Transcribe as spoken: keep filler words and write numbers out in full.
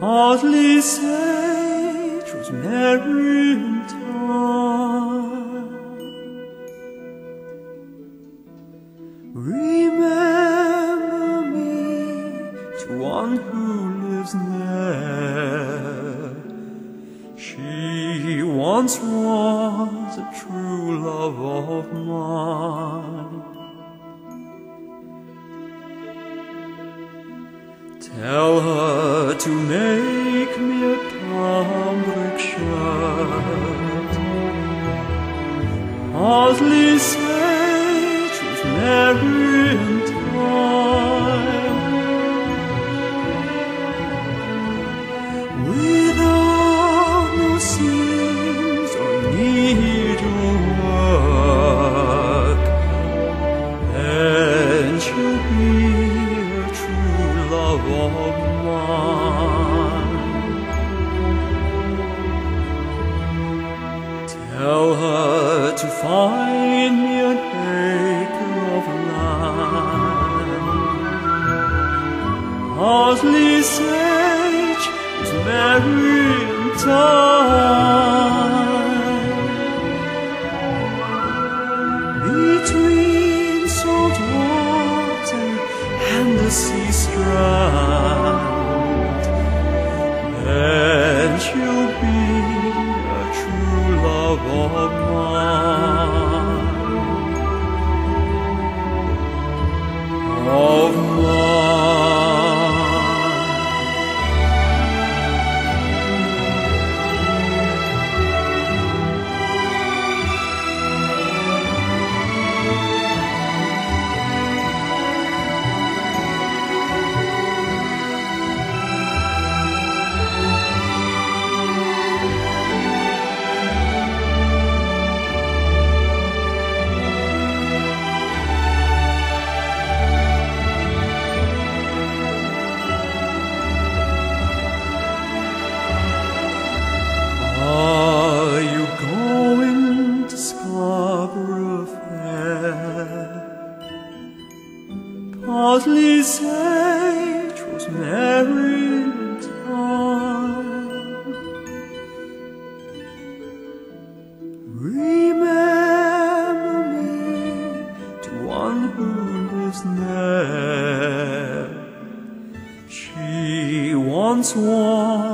Parsley, sage, rosemary, and thyme. Remember me to one who lives there. She once was a true love of mine. Tell her to make me a cambric shirt, parsley, sage, rosemary, and thyme, without no seams or needlework, and she'll be love of mine. Tell her to find me an acre of land, parsley, sage, rosemary, and thyme, between salt water and the sea strand, then she'll be a true love of mine, of mine. Are you going to Scarborough Fair? Parsley, sage, rosemary, and thyme. Remember me to one who lives there. She once was